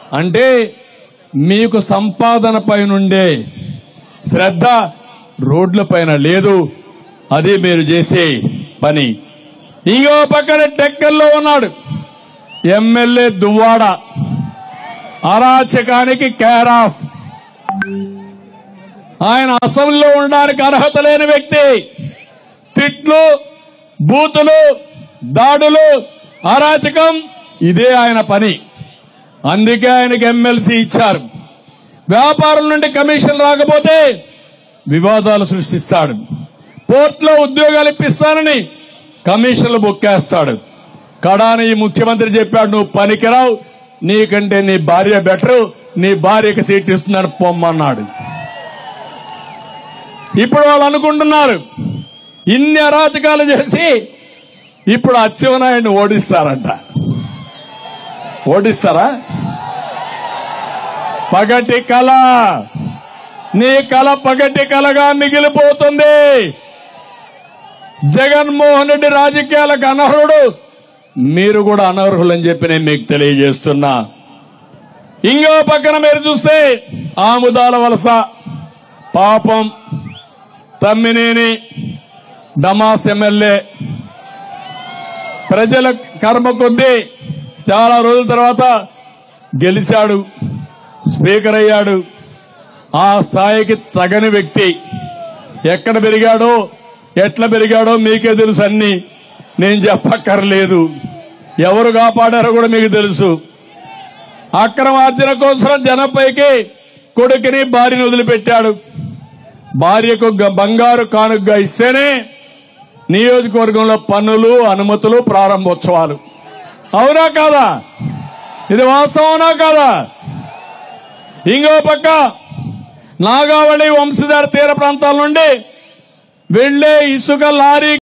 అంటే మీకు సంపాదన పైనుండే శ్రద్ధ రోడ్ల పైన లేదు. అది మీరు చేసే పని. ఇంకో పక్కన టెక్కల్లో ఉన్నాడు ఎమ్మెల్యే దువ్వాడ, అరాచకానికి కేర్ ఆఫ్. ఆయన అసెంబ్లీలో ఉండడానికి అర్హత లేని వ్యక్తి. తిట్లు, బూతులు, దాడులు, అరాచకం ఇదే ఆయన పని. అందుకే ఆయనకి ఎమ్మెల్సీ ఇచ్చారు. వ్యాపారం నుండి కమిషన్ రాకపోతే వివాదాలు సృష్టిస్తాడు. పోర్టులో ఉద్యోగాలు ఇప్పిస్తానని కమిషన్లు బొక్కేస్తాడు. కడాని ఈ ముఖ్యమంత్రి చెప్పాడు, నువ్వు పనికిరావు, నీకంటే నీ భార్య బెటరు, నీ భార్యకి సీట్ ఇస్తున్నాను పొమ్మన్నాడు. ఇప్పుడు వాళ్ళు అనుకుంటున్నారు ఇన్ని అరాచకాలు చేసి ఇప్పుడు అచ్చెన్నాయుడిని ఓడిస్తారంట. ఓడిస్తారా? పగటి కళ, నీ కళ పగటి కళగా మిగిలిపోతుంది. జగన్మోహన్ రెడ్డి రాజకీయాలకు అనర్హుడు, మీరు కూడా అనర్హులని చెప్పి నేను మీకు తెలియజేస్తున్నా. ఇంకో పక్కన మీరు చూస్తే ఆముదాల వలస పాపం తమ్మినేని డమాస్ ఎమ్మెల్యే ప్రజల కర్మ కొద్దీ చాలా రోజుల తర్వాత గెలిచాడు, స్పీకర్ అయ్యాడు. ఆ స్థాయికి తగని వ్యక్తి. ఎక్కడ పెరిగాడో ఎట్లా పెరిగాడో మీకే తెలుసు. అన్ని నేను చెప్పక్కర్లేదు. ఎవరు కాపాడారో కూడా మీకు తెలుసు. అక్రమార్జన కోసం జనంపైకి కొడుకుని భార్యను వదిలిపెట్టాడు. భార్యకు బంగారు కానుకగా ఇస్తేనే నియోజకవర్గంలో పన్నులు, అనుమతులు, ప్రారంభోత్సవాలు. అవునా కాదా? ఇది వాస్తవనా కాదా? ఇంకో పక్క నాగావళి వంశధార తీర ప్రాంతాల నుండి వెళ్లే ఇసుక లారీ